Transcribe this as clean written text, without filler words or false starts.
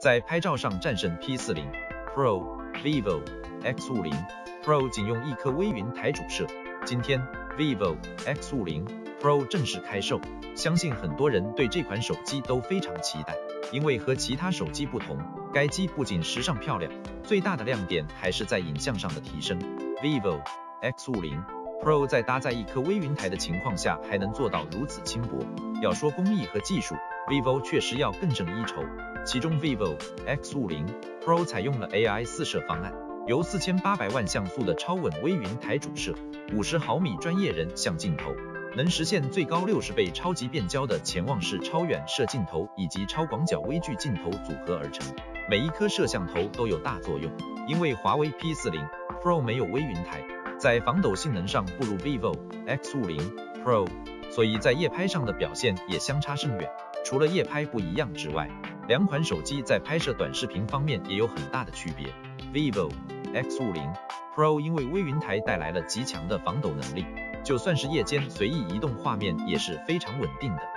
在拍照上战胜 P40 Pro、vivo X50 Pro 仅用一颗微云台主摄。今天 vivo X50 Pro 正式开售，相信很多人对这款手机都非常期待，因为和其他手机不同，该机不仅时尚漂亮，最大的亮点还是在影像上的提升。vivo X50 Pro 在搭载一颗微云台的情况下，还能做到如此轻薄。要说工艺和技术 ，vivo 确实要更胜一筹。其中 vivo X50 Pro 采用了 AI 四摄方案，由4800万像素的超稳微云台主摄，50毫米专业人像镜头，能实现最高60倍超级变焦的潜望式超远摄镜头以及超广角微距镜头组合而成。每一颗摄像头都有大作用，因为华为 P40 Pro 没有微云台，在防抖性能上不如 vivo X50 Pro， 所以在夜拍上的表现也相差甚远。除了夜拍不一样之外，两款手机在拍摄短视频方面也有很大的区别。vivo X50 Pro 因为微云台带来了极强的防抖能力，就算是夜间随意移动画面也是非常稳定的。